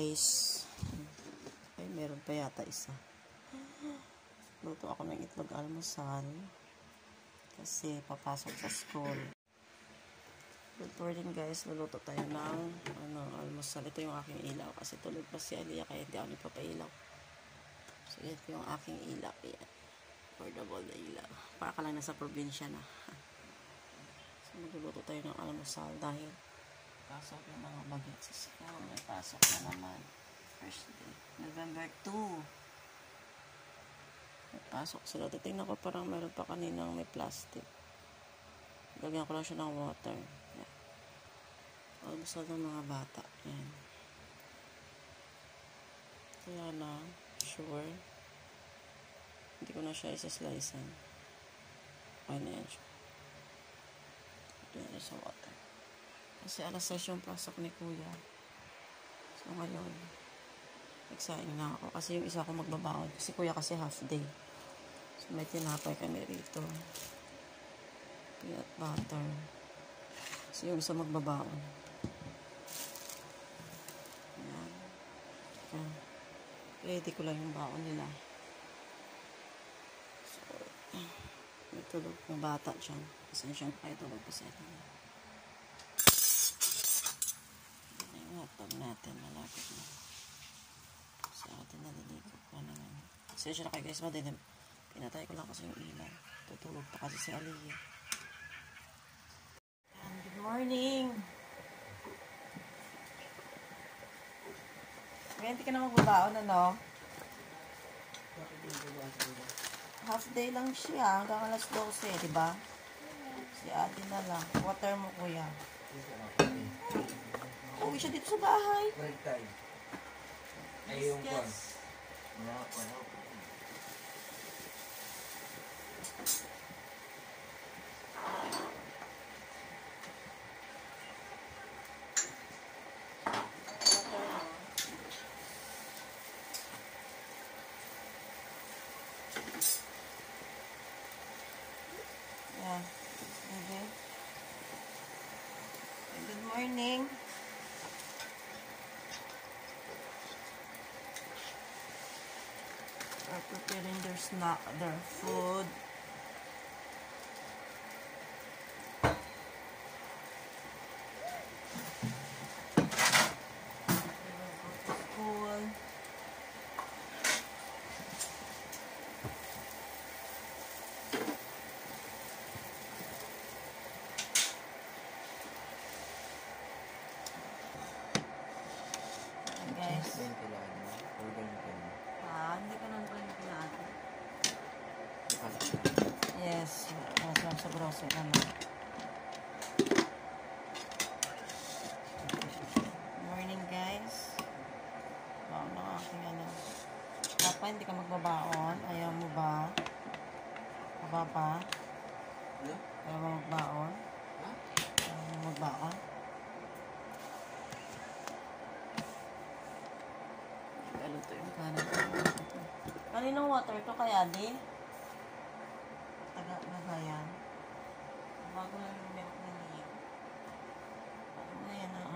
guys. Ay, meron pa yata isa. Luto ako ng itlog almusal. Kasi papasok sa school. Good morning guys. Luluto tayo ng almusal. Ito yung aking ilaw. Kasi tulog pa si Aliyah kaya hindi ako nagpapailaw. So, ito yung aking ilaw. Yan. Affordable na ilaw. Para ka lang nasa probinsya na. So, magluluto tayo ng almusal dahil pasok yung mga bagets sa school. May pasok na naman. First day. November 2. May pasok sila. Titingnan ko parang meron pa kaninang may plastic. Lagyan ko lang siya ng water. Yan. Almusal ng mga bata. Yan. Kaya na. Sure. Hindi ko na siya isa-slicean. Okay na yan siya. Ito yan sa water. Kasi alas 6 yung pasok ni Kuya. So ngayon, excited na ako. Kasi yung isa ko magbabaon. Si Kuya kasi half day. So may tinapay kami rito. Peanut butter. Kasi yung isa magbabaon. Ayan. Ayan. Ready ko lang yung baon nila. So, may tulog ng bata dyan. Kasi siyang ay tulog pa sa atin. Hotdog natin, malapit na. Sa atin naliligo pa naman. Sensya na kayo guys, madilim. Pinatay ko lang kasi yung ilaw. Tutulog pa kasi si Aliyah. Good morning! Ngayon, hindi ka na magbabaon, ano? Half day lang siya, hanggang alas 12, diba? Si Ate na lang. Water mo, Kuya. Uwi siya dito sa bahay. Break time. Ay, yung kwan. Yeah. Okay. Good morning. Are preparing their snack, their food. School. Guys. Hindi ka nang pala natin. Yes. Masarap sa grocery naman. Morning guys. Baon na aking ano. Papa, hindi ka magbabaon. Ayaw mo ba? Papa? Ayaw mo magbaon? Ayaw mo magbaon? Galuto yung kanan. Kaninong water to kaya di? Taga na ba yan? Bago lang yung milk na niya. Ano na yan na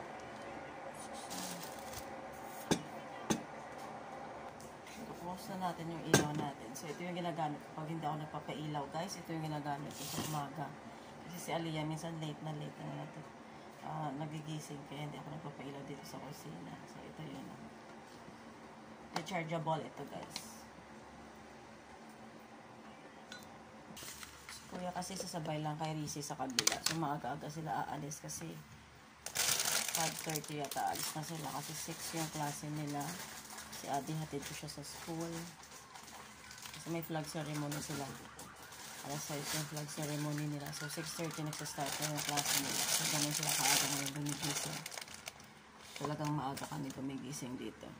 close na natin yung ilaw natin. So ito yung ginagamit ko pag hindi ako nagpapailaw guys. Ito yung ginagamit ko sa umaga. Kasi si Aliyah minsan late na natin. Nagigising kaya hindi ako nagpapailaw dito sa kusina. So ito yun. Rechargeable ito guys. Kuya kasi sasabay lang kay Rizzy sa kabila. So maaga-aga sila aalis kasi 5:30 yata aalis na sila kasi 6 yung klase nila. Si Adi hatid ko siya sa school. Kasi may flag ceremony sila. Alas 6 yung flag ceremony nila. So 6:30 nagsastart na yung klase nila. So ganun sila kaaga ngayon gumigising. Talagang maaga kami gumigising dito.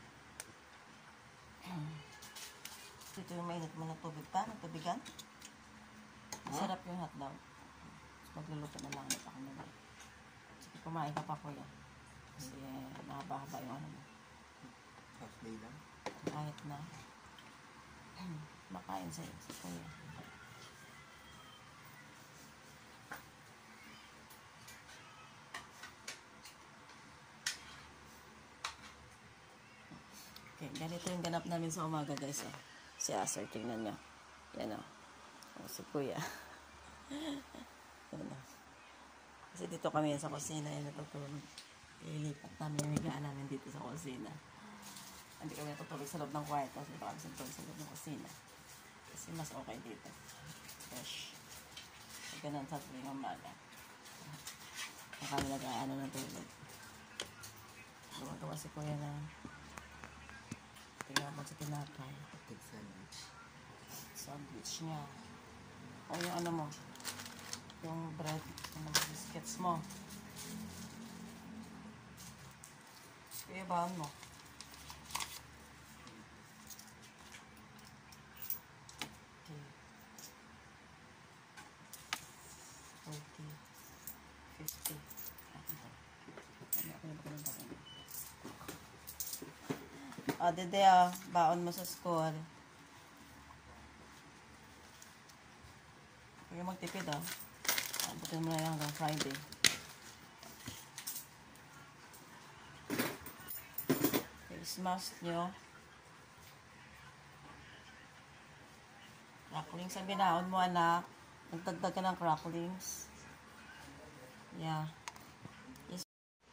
Ito yung mainit mo na tubig pa, ng tubigan. Masarap yung hotdog. Magluluto na lang ulit ako nila. Sige, kumain ka pa Kuya. Kasi mahaba-haba yung ano mo. Half day lang? Kahit na. Makain sa Kuya. Okay, ganito yung ganap namin sa umaga, guys. Oh. Si Acer, tingnan nyo. Yan o. Oh. Si Kuya. Yan o. Kasi dito kami sa kusina, yan natutulog. Ilipat namin yung higaan namin dito sa kusina. Hindi kami natutulog sa loob ng kwarto. Dito kami natutulog sa loob ng kusina. Kasi mas okay dito. Fresh. Ganun sa tuwing umaga. Kami nag-aano ng tulog. Tuwa si Kuya na tingnan mo sa tinapay. Pag sandwich. Sandwich niya. O yung ano mo, yung bread, yung mga biscuits mo. Kaya baon mo. Okay. 40, 50. Dede baon mo sa school. Kaya magtipid abutin mo na lang hanggang Friday. Face mask nyo. Cracklings ang binaon mo, anak. Nagdagdag ka ng cracklings. Yeah. Yes.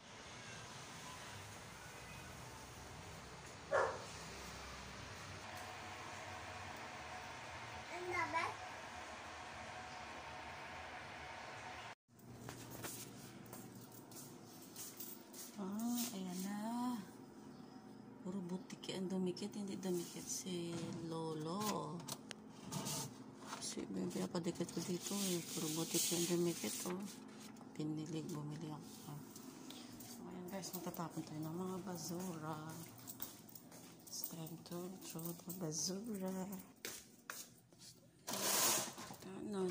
Ayan na. Puro butik ang dumikit. Hindi dumikit si Lolo. Kasi may pinapadikit ko dito eh. Puro butik ang dumikit bumili ako. So ayan guys, magtatapon tayo ng mga basura. It's time to throw the basura. Ganon.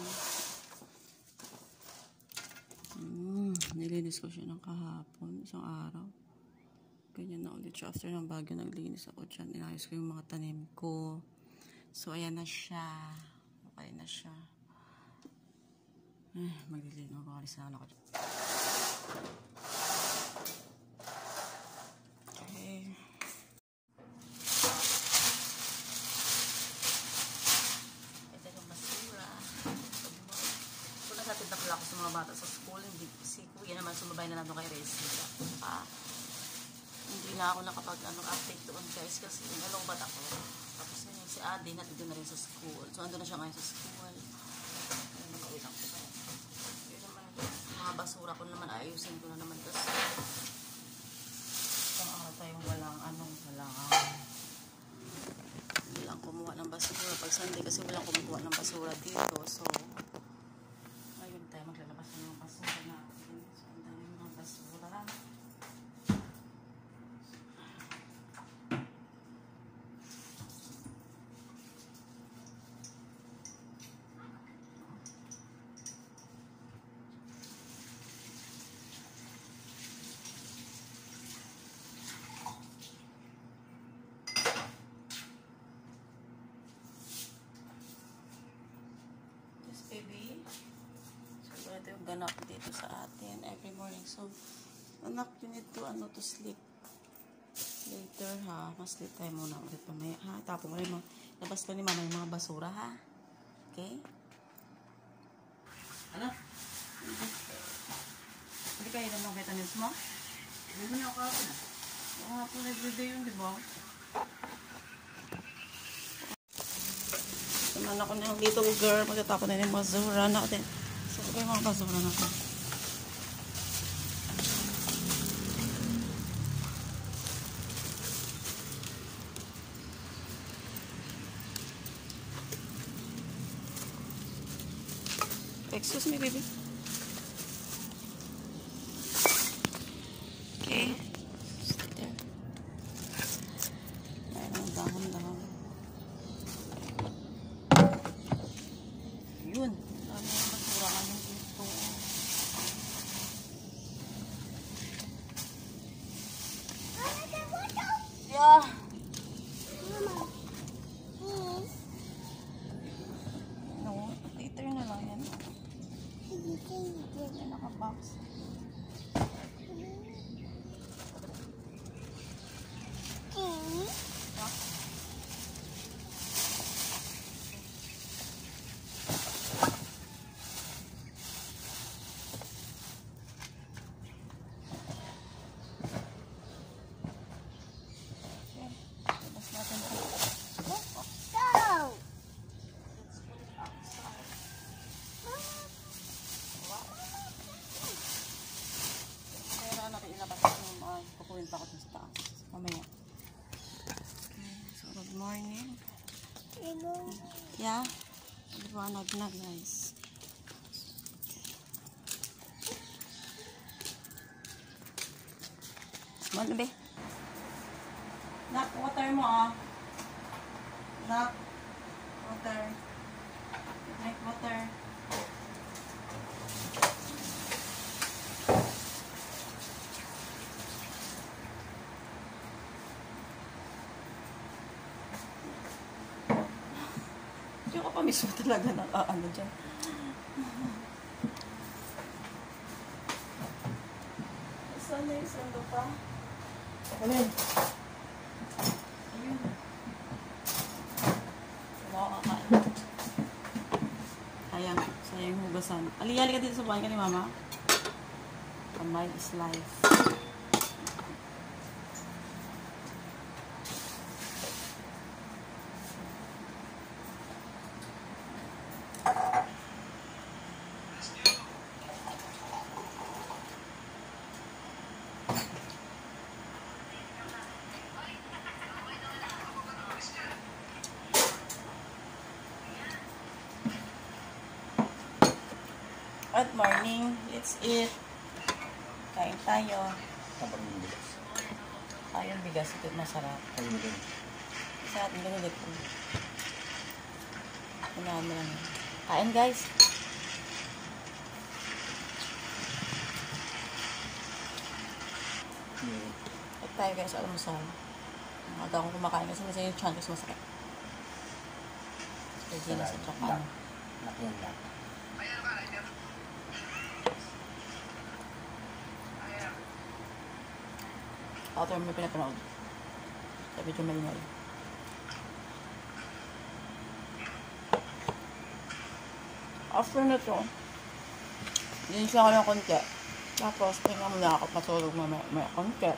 Nilinis ko siya ng kahapon, isang araw. Ganyan na ulit siya. After ng bagyo, naglinis ako dyan. Inayos ko yung mga tanim ko. So, ayan na siya. Okay na siya. Maglilinis. Mag-alis na ako dyan. Okay. Ito yung basura. Kung nagatid na pala ako sa mga bata sa school, si Kuya naman sumabay na natin kay Resila. Hindi na ako nakapag-update doon guys kasi nalungbat ako. Tapos yun, si Adi nandito na rin sa school. So ando na siya ngayon sa school. Ayun, nakauwi lang ko kaya. Yun naman, mga basura ko naman ayusin ko na naman kasi isang araw tayong walang kumuha ng basura pag Sunday kasi walang kumuha ng basura dito. So ngayon tayo maglalabas ng basura natin. So ang dami mga basura. Baby. So, ito yung ganap dito sa atin every morning. So, anak, you need to sleep later, ha? Mas sleep tayo muna ulit pamaya, ha? Tapos mo rin labas pa ni mama yung mga basura, ha? Okay? Ano? Hindi kayo ng mga vitamins mo? Hindi mo na ako ako na. Po, everyday yun, di ba? Naman ako ng little girl, magtatapon na yung basura natin. So, ito yung mga basura natin. Excuse me, baby. Okay. Sit there. Ayan, dahon-dahon. Yun. Dami yung basura kami dito. Yeah. No, later na lang yan. Pero nakiilabas ko ng kukunin pa ako dun sa taas. Mamaya. Okay, so good morning. Yeah. Liwanag na guys. Ano be? Nak, water mo ah. Nak, water. Drink water. Hindi ko pa mismo talaga ng ano dyan. Saan na yung sando pa? Ano yun? Ayun. Makakakain. Sayang hugasan. Aliyali ka dito sa buhay ka ni mama. Kamay is life. Good morning. Let's eat. Kain tayo. Kapag yung bigas. Kayong bigas. Ito masarap. Kayo mo din. Sa atin ganulit ko. Unahan mo lang. Kain guys. At tayo guys. Alam mo sa aga akong kumakain kasi minsan yung chan kasi masakit. Kaya sa tsaka. Nakyan lang. After may pinapanood. Sa video malinay. After na to, siya ko ng konti. Tapos, tingnan mo na ako matulog may konti.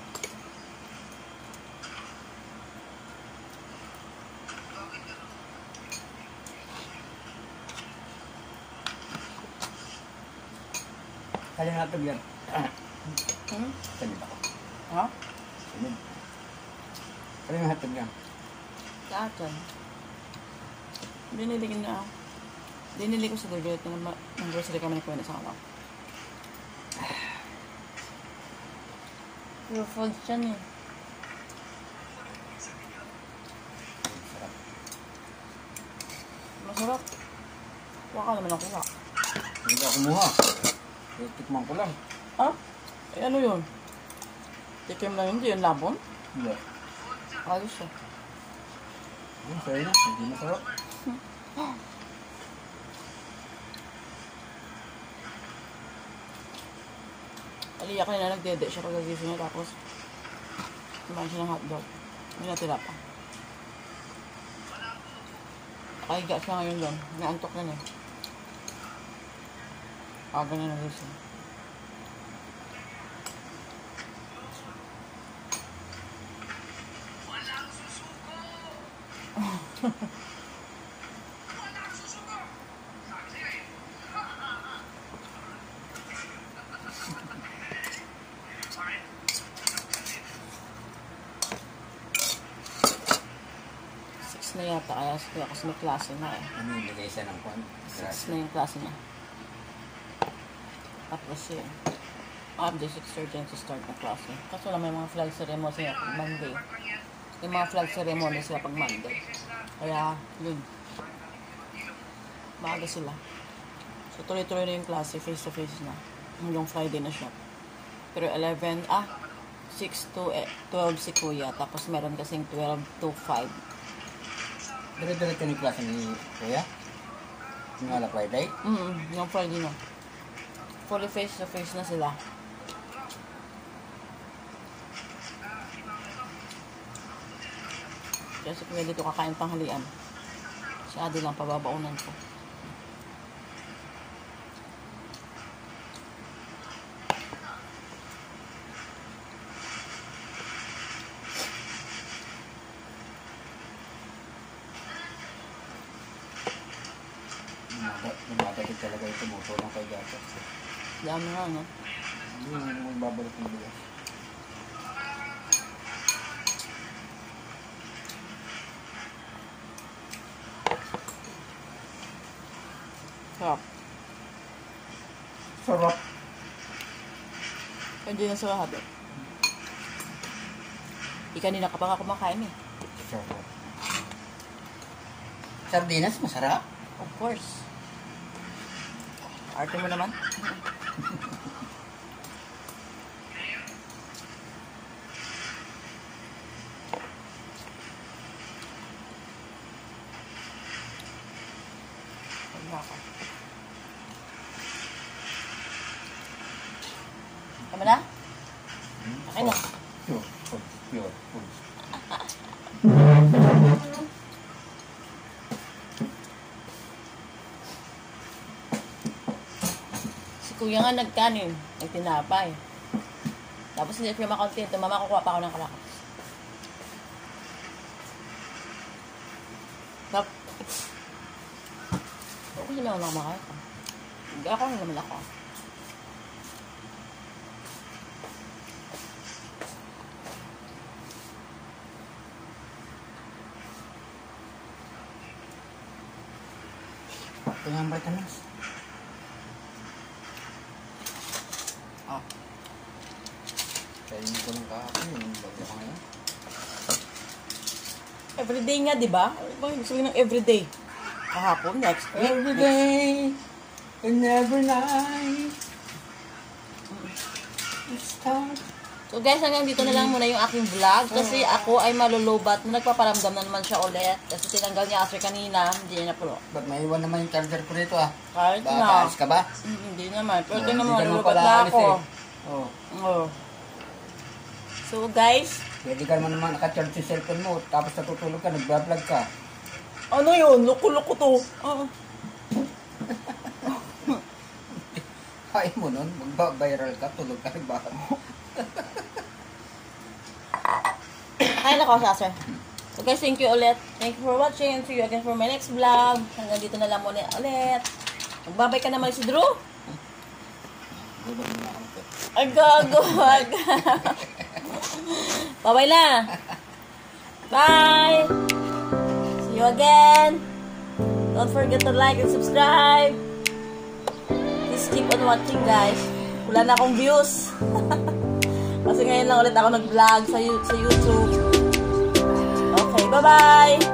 Kaya nga ito yan. Hmm? Sanid ako. Ha? Sanid. Kaya nga ito yan. Sa akin. Binili ko sa Gulgulot ng grocery kami na kuwena sa anak. Pure food yan eh. Sarap. Masarap. Kuha ka naman ang kuha. Hindi ka kumuha. Tikman ko lang. Ha? Eh ano yun? Tikim lang yun, hindi yun labon? Hindi. Ayos siya. Yun, sa'yo na. Hindi masarap. Aliya kanina nagdede siya pagkagising niya tapos kumain siya ng hotdog. May natira pa. Nakahiga siya ngayon doon. Naantok na eh. Aga na nagising. Na yata kaya kasi may klase na eh. Ano yung lagay siya ng kwan? 6 na yung klase niya. Tapos yun. Update 6:30 to start na klase. Kaso lang may mga flag ceremony sila pag Monday. May mga flag ceremony sila pag Monday. Kaya yun. Maaga sila. So tuloy-tuloy na yung klase. Face to face na. Hanggang Friday na siya. Pero 6 to 12 si Kuya. Tapos meron kasing 12 to 5. Dire-diretso yung klase ni Kuya? Yung ala Friday? Yung Friday na. Fully face to face na sila. Kasi Kuya dito kakain tanghalian. Si Adi lang pababaunan ko. Lumadagit talaga yung tumuto ng kay gatas. Dami nga, no? Yung magbabalot ng bigas. Sarap. Sarap. Hindi na sa lahat. Kanina ka pa nga kumakain eh. Sarap. Sardinas, masarap. Of course. Arte mo naman. Tama na? Okay na. Pure. Si kuya nga nagkanin, nagtinapay. Tapos hindi siya makontento, mama kukuha pa ako ng kalakas. Tap. Ako kasi may unang makaya ka. Hindi ako naman ako. Pinambar ka nas. Kainin ko ng kahapon yun. Bago ka ngayon. Everyday nga, di ba? Ano ba yung sabihin ng everyday? Kahapon, next week. Everyday and every night. It's time. So guys, hanggang dito na lang muna yung aking vlog. Kasi ako ay malulubat. Nagpaparamdam na naman siya ulit. Kasi tinanggal niya after kanina. Hindi niya napulo. Ba't may iwan naman yung charger ko rito ah? Kahit Ba, na. kaalis ka ba? Hindi naman. Pero Oh, tingnan mo, hindi ka naman malulubat pala na alis ako. eh. Oh. Oh. So guys, Pwede ka naman nakacharge yung cellphone mo. Tapos natutulog ka, nagbablog ka. ano yun? Loko-loko to. Oo. Kain mo nun, magba-viral ka, tulog ka, nagbahan mo. Ay, nako, sir. So guys, thank you ulit. Thank you for watching. See you again for my next vlog. Hanggang dito na lang muna ulit. Magbabay ka naman si Drew. Gulog mo na ako. Ay, gago. Bye-bye na. Bye. See you again. Don't forget to like and subscribe. Please keep on watching, guys. Wala na akong views. Kasi ngayon lang ulit ako nag-vlog sa YouTube. Okay, bye-bye.